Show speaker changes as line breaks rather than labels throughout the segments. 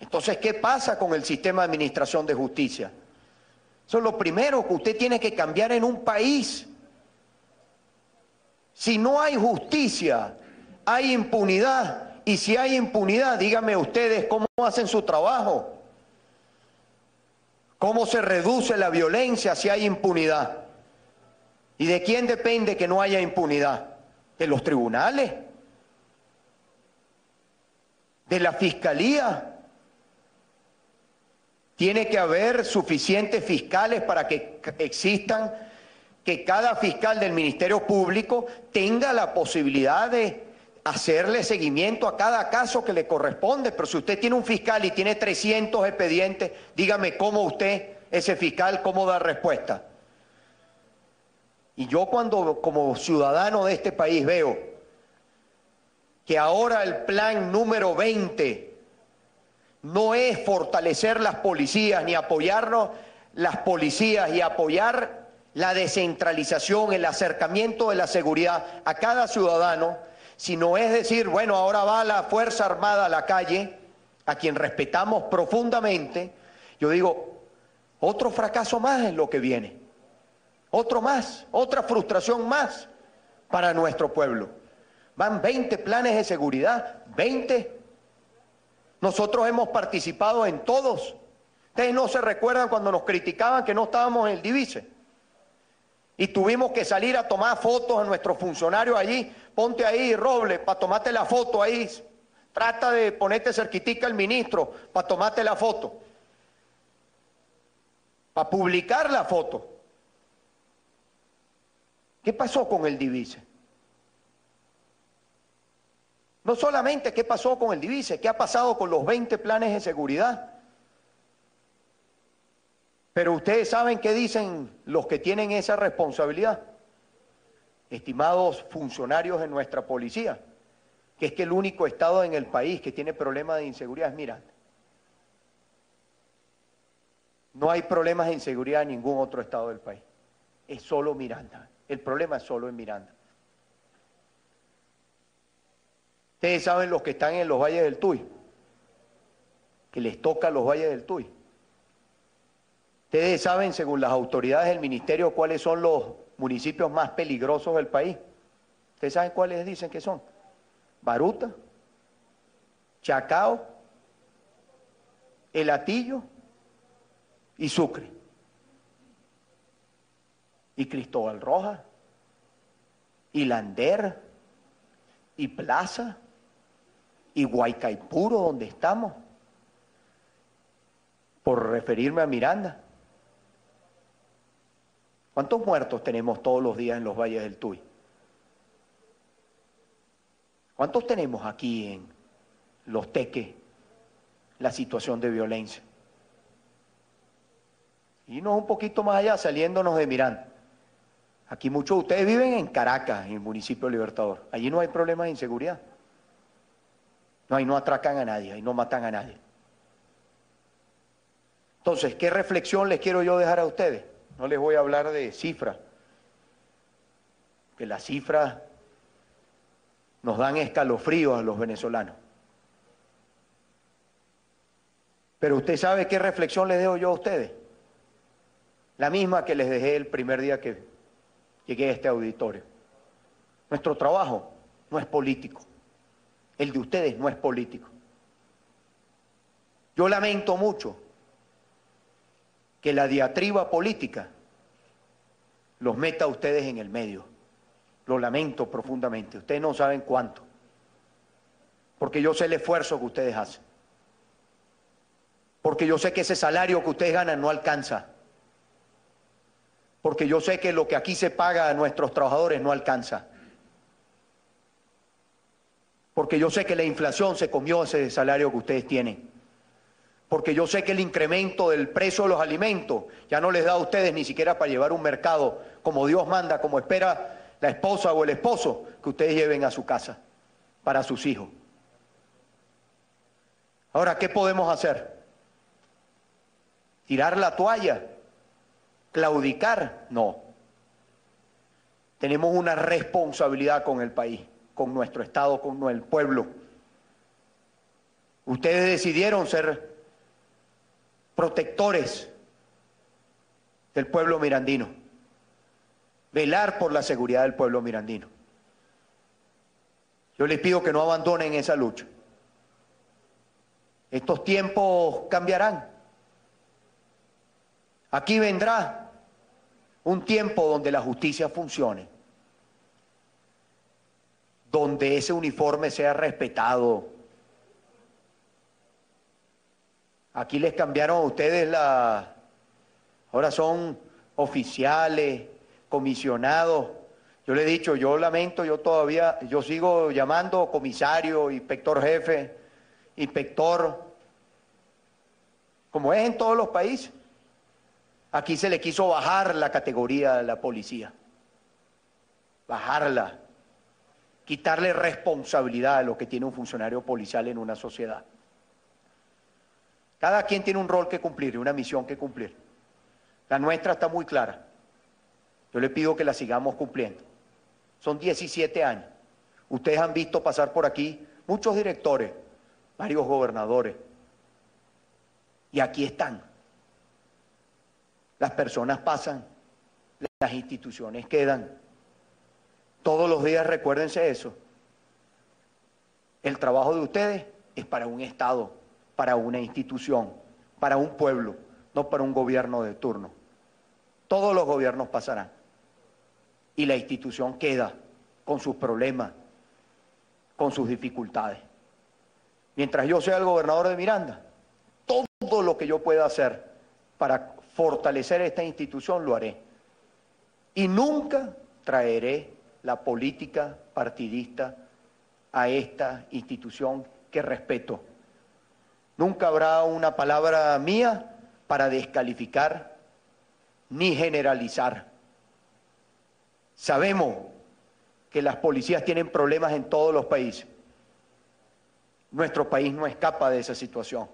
Entonces, ¿qué pasa con el sistema de administración de justicia? Eso es lo primero que usted tiene que cambiar en un país. Si no hay justicia, hay impunidad. Y si hay impunidad, díganme ustedes cómo hacen su trabajo. ¿Cómo se reduce la violencia si hay impunidad? ¿Y de quién depende que no haya impunidad? ¿De los tribunales? ¿De la fiscalía? Tiene que haber suficientes fiscales para que existan, que cada fiscal del Ministerio Público tenga la posibilidad de hacerle seguimiento a cada caso que le corresponde. Pero si usted tiene un fiscal y tiene 300 expedientes, dígame cómo usted, ese fiscal, cómo da respuesta. Y yo cuando como ciudadano de este país veo que ahora el plan número 20 no es fortalecer las policías ni apoyarnos las policías y apoyar la descentralización, el acercamiento de la seguridad a cada ciudadano, sino es decir, bueno, ahora va la Fuerza Armada a la calle, a quien respetamos profundamente. Yo digo, otro fracaso más es lo que viene, otro más, otra frustración más para nuestro pueblo. Van 20 planes de seguridad, 20. Nosotros hemos participado en todos. Ustedes no se recuerdan cuando nos criticaban que no estábamos en el Divice. Y tuvimos que salir a tomar fotos a nuestros funcionarios allí. Ponte ahí, Robles, para tomarte la foto ahí. Trata de ponerte cerquitica al ministro para tomarte la foto. Para publicar la foto. ¿Qué pasó con el Divice? No solamente qué pasó con el Divice, qué ha pasado con los 20 planes de seguridad. Pero ustedes saben qué dicen los que tienen esa responsabilidad, estimados funcionarios de nuestra policía, que es que el único estado en el país que tiene problemas de inseguridad es Miranda. No hay problemas de inseguridad en ningún otro estado del país, es solo Miranda. El problema es solo en Miranda. Ustedes saben los que están en los valles del Tuy, que les toca los valles del Tuy. Ustedes saben, según las autoridades del ministerio, cuáles son los municipios más peligrosos del país. ¿Ustedes saben cuáles dicen que son? Baruta, Chacao, El Hatillo y Sucre. Y Cristóbal Rojas, y Lander, y Plaza, y Guaycaipuro, donde estamos, por referirme a Miranda. ¿Cuántos muertos tenemos todos los días en los valles del Tuy? ¿Cuántos tenemos aquí en Los Teques la situación de violencia? Y no un poquito más allá, saliéndonos de Miranda. Aquí muchos de ustedes viven en Caracas, en el municipio de Libertador. Allí no hay problemas de inseguridad. No, ahí no atracan a nadie, ahí no matan a nadie. Entonces, ¿qué reflexión les quiero yo dejar a ustedes? No les voy a hablar de cifras, que las cifras nos dan escalofríos a los venezolanos. Pero usted sabe qué reflexión les dejo yo a ustedes. La misma que les dejé el primer día que llegué a este auditorio. Nuestro trabajo no es político. El de ustedes no es político. Yo lamento mucho que la diatriba política los meta a ustedes en el medio. Lo lamento profundamente. Ustedes no saben cuánto. Porque yo sé el esfuerzo que ustedes hacen. Porque yo sé que ese salario que ustedes ganan no alcanza. Porque yo sé que lo que aquí se paga a nuestros trabajadores no alcanza. Porque yo sé que la inflación se comió ese salario que ustedes tienen. Porque yo sé que el incremento del precio de los alimentos ya no les da a ustedes ni siquiera para llevar un mercado como Dios manda, como espera la esposa o el esposo que ustedes lleven a su casa para sus hijos. Ahora, ¿qué podemos hacer? ¿Tirar la toalla? ¿Claudicar? No. Tenemos una responsabilidad con el país, con nuestro Estado, con el pueblo. Ustedes decidieron ser protectores del pueblo mirandino, velar por la seguridad del pueblo mirandino. Yo les pido que no abandonen esa lucha. Estos tiempos cambiarán. Aquí vendrá un tiempo donde la justicia funcione, donde ese uniforme sea respetado. Aquí les cambiaron a ustedes ahora son oficiales, comisionados. Yo le he dicho, yo lamento, yo sigo llamando comisario, inspector jefe, inspector, como es en todos los países. Aquí se le quiso bajar la categoría de la policía, bajarla, quitarle responsabilidad a lo que tiene un funcionario policial en una sociedad. Cada quien tiene un rol que cumplir y una misión que cumplir. La nuestra está muy clara. Yo le pido que la sigamos cumpliendo. Son 17 años. Ustedes han visto pasar por aquí muchos directores, varios gobernadores. Y aquí están. Las personas pasan, las instituciones quedan. Todos los días recuérdense eso. El trabajo de ustedes es para un Estado, para una institución, para un pueblo, no para un gobierno de turno. Todos los gobiernos pasarán. Y la institución queda con sus problemas, con sus dificultades. Mientras yo sea el gobernador de Miranda, todo lo que yo pueda hacer para fortalecer esta institución lo haré. Y nunca traeré la política partidista a esta institución que respeto. Nunca habrá una palabra mía para descalificar ni generalizar. Sabemos que las policías tienen problemas en todos los países. Nuestro país no escapa de esa situación.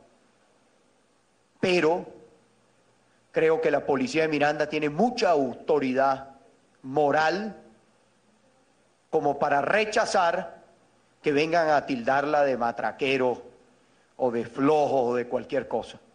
Pero creo que la policía de Miranda tiene mucha autoridad moral como para rechazar que vengan a tildarla de matraquero o de flojo o de cualquier cosa.